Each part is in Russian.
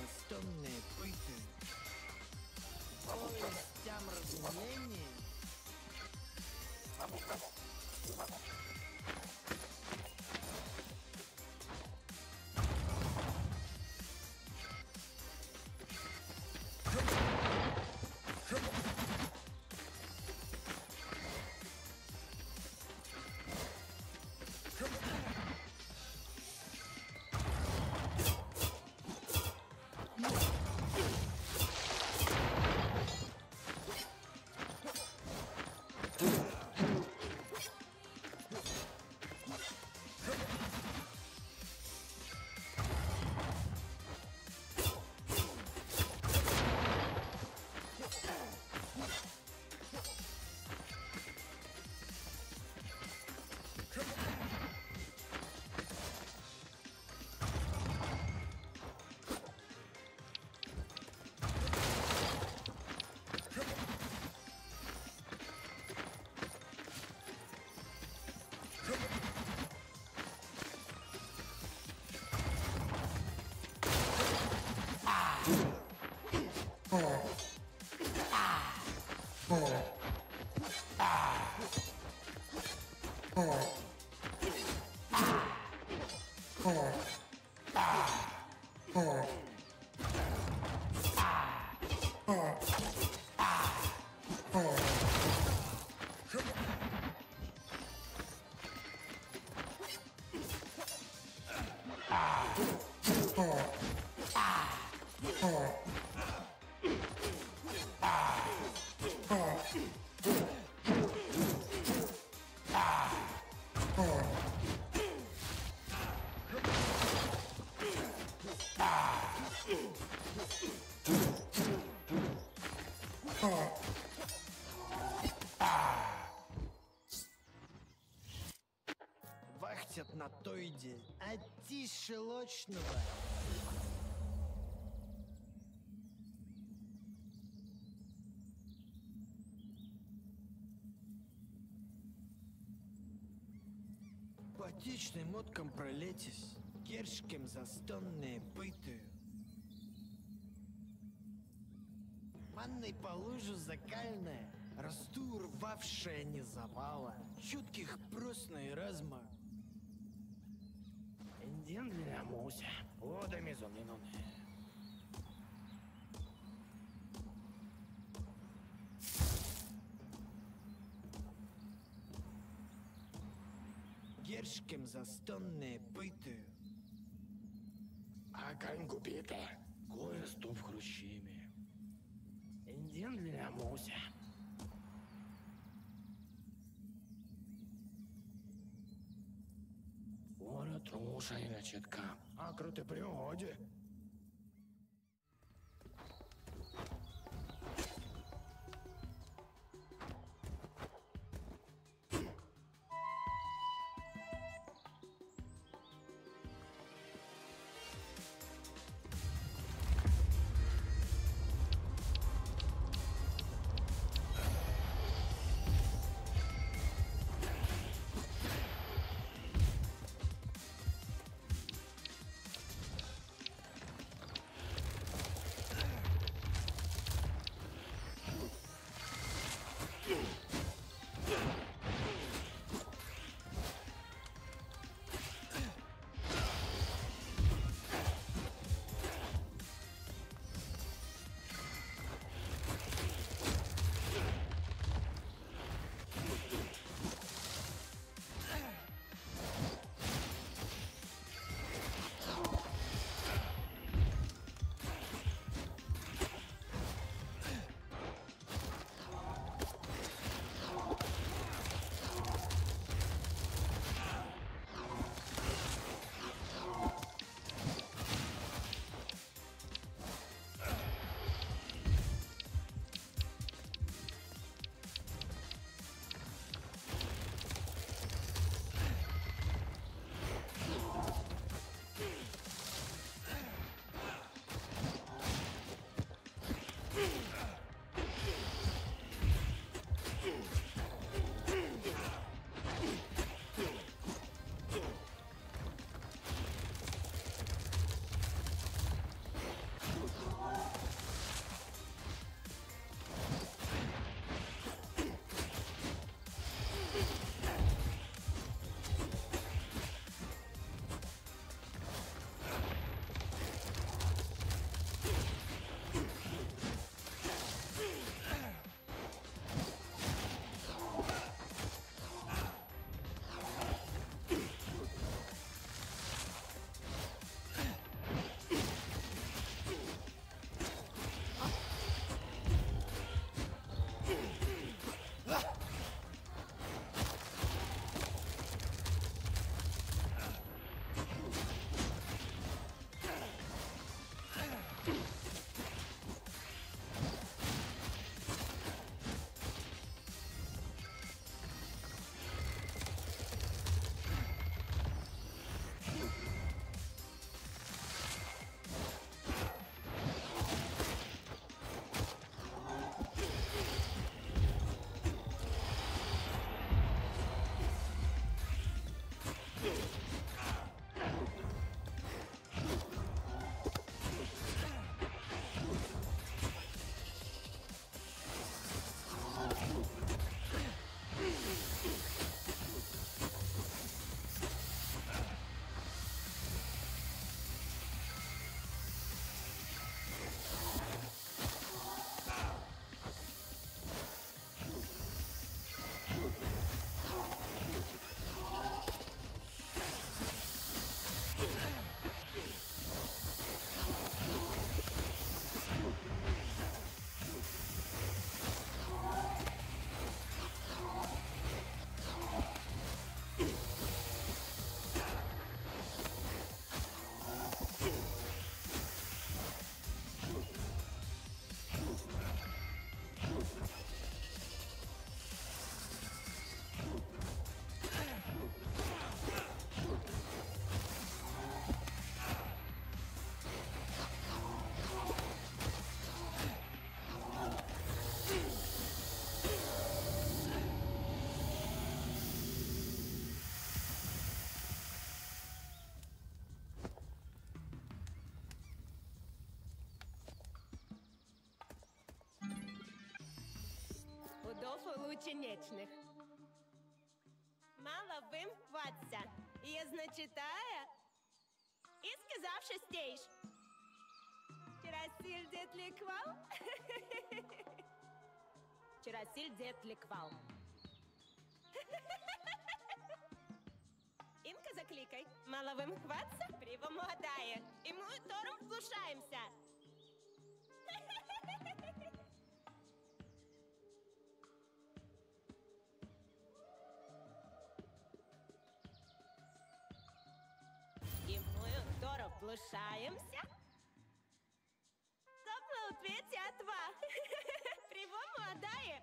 застонные пыты. Повестям разумений. Вахтят на тойде, а тише лочного. Потечным мотком пролетись, кершкем застонные пыты. Манной по лужу закальная, расту рвавшая не завала, чутких просной разма. Инден для муся, водами зонинуны. Кершкем застонные пыты. А кань купита, кое-что в хрущиме. Инден для муся. Ора труша и рачетка, а круты приоде. полуученичних. Мало вимхватися. Я значитая. І сказавши стейш. Чарасиль детликвал? Чарасиль детликвал. Інка закликай. Мало вимхватися? Привомогадає. І ми тором вглушаємося. И мы тором вглушаемся. Топла ответьте отва. Привомогадає.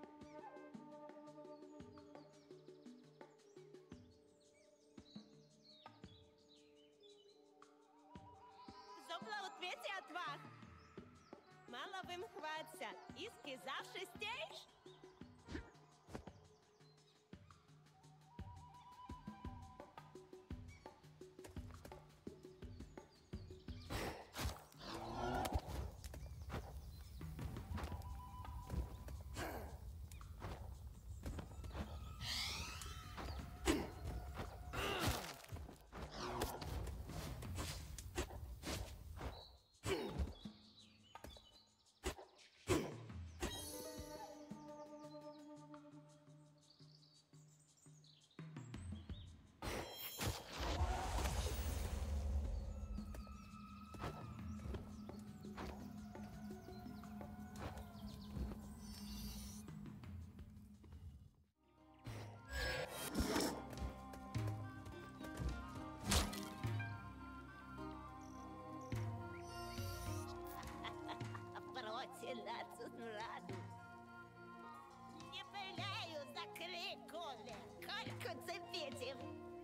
Зопла ответьте отвах. Мало вимхватися. І сказавши стейш? Раду. Не пиляю за криколи, кольку цепетів.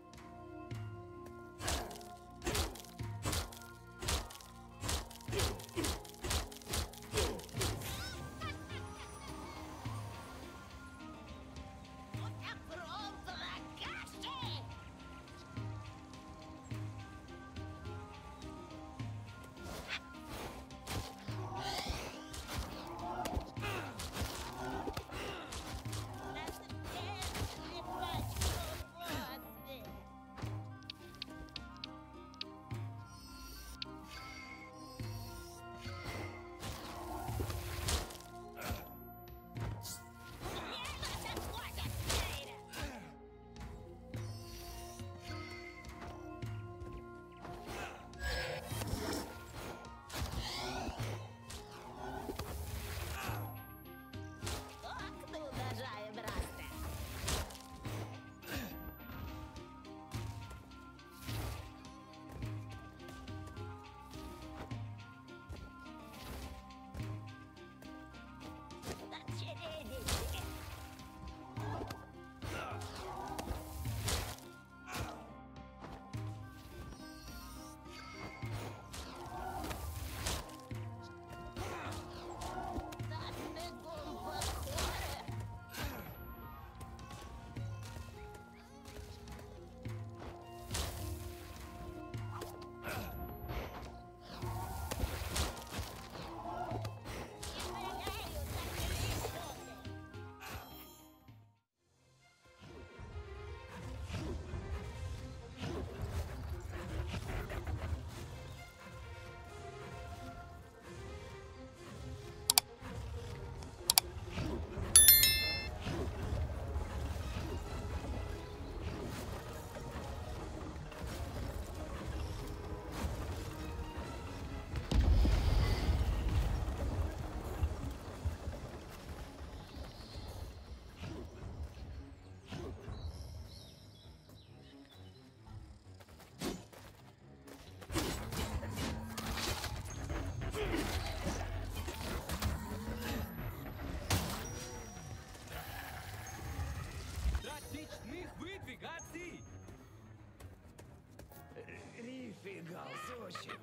Рифигал, сочи.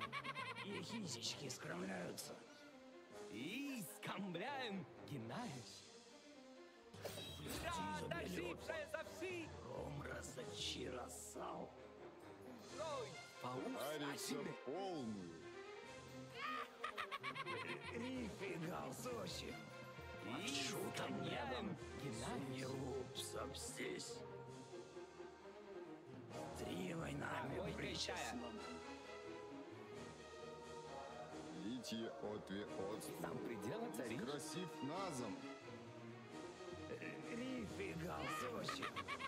И хисечки скромляются. И скамбляем, гинаешь. Ромра зачирасал. Парится полную. Рифигал, сочи. шутом недом, генеру здесь. Три войнами причастным. Литье отве от Сам предел царишь? красив назом. Рифигал сочи.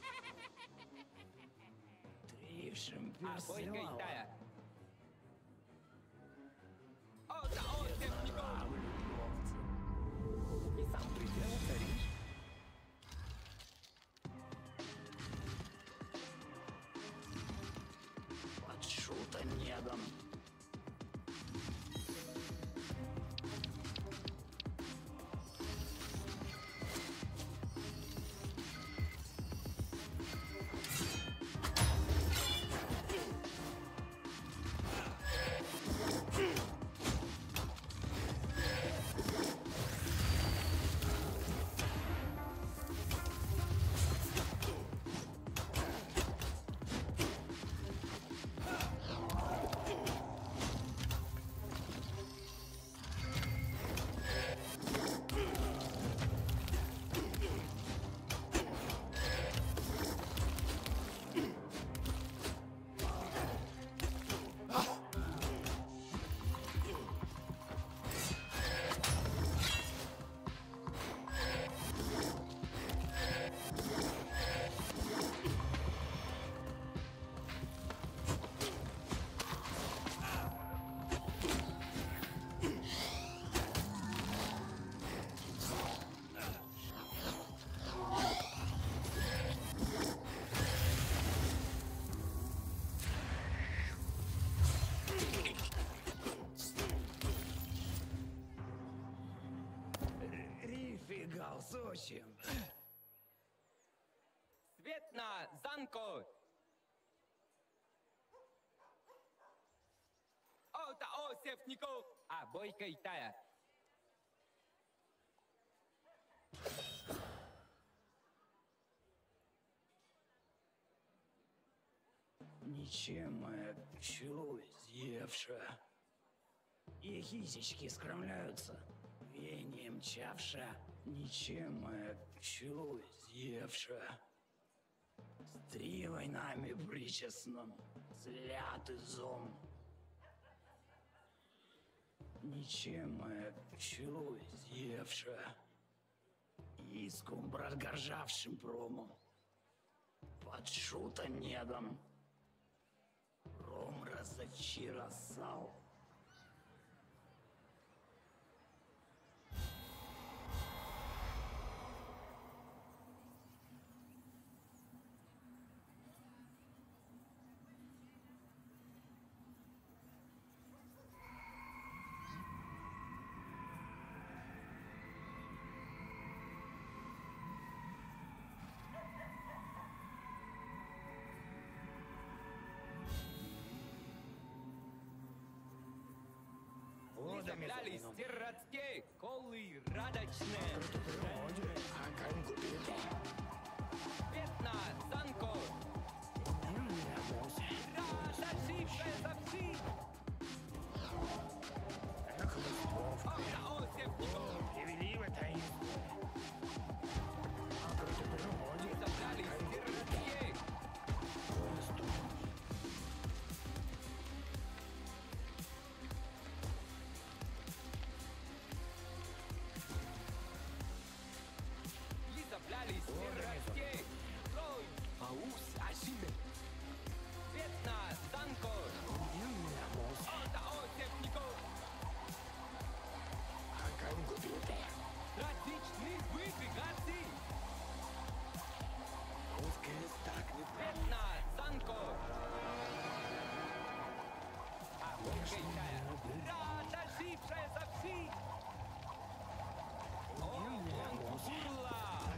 Тришем персонал. И сам предел царишь? Под шутом недом. Рифигал сочи. Свет на замку! Ота осевнику! А бойка и тая! Ничем пчелу съевша. И хисечки скромляются, веянием чавша. Ничем пчелу съевша. С три войнами причастным, злятый зом. Ничем пчелу съевша. Иском брат горжавшим промом. Под шута недом. Ром разочаровал. Цеплялись городские колы радочные. Свет на замку! Радошившая за всі! Ота осевнику! Цеплялись городские! Цеплялись городские! Рой! Аус, асиме! Свет на замку! Ота осевнику! Различные выдвигаться! Свет на замку! А бойкая радошившая за всі! О, Гурла!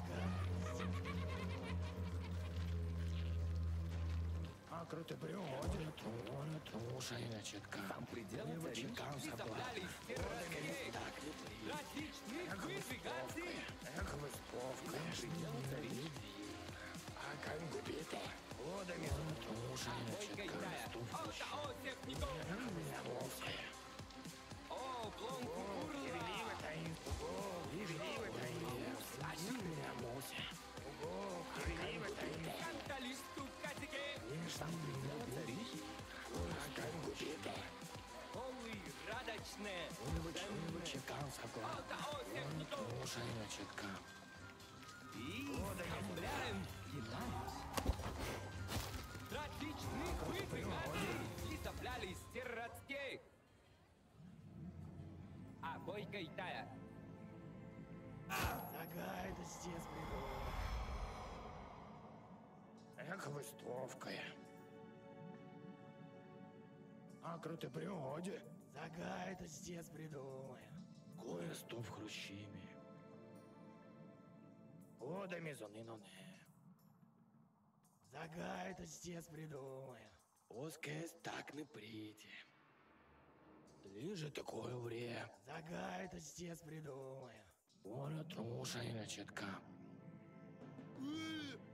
А круто приводит, трон, трушая чутка. Там предел царишь? Цеплялись городские! Различные выдвигаться! Эх, выстовка, Предел царишь? а как губите? Водами трушая чутка. Ота осевнику! О, плонку Гурла! Веливый таин, щекам согласен. Слушай, чутка. И скамляем динамик. Трагичных выдыханий и цеплялись сиротских. А бойка и тая. Загай, да здесь приду. Эх, выстовкая. А крутой природе. Загай, да здесь придумаю. Кое-что в хрущиме. Ода мезонину не. Загай, да здесь придумаю. Оскес так не прийти. Лиже такое время. Загай, да здесь придумаю. Оля труша и начатка.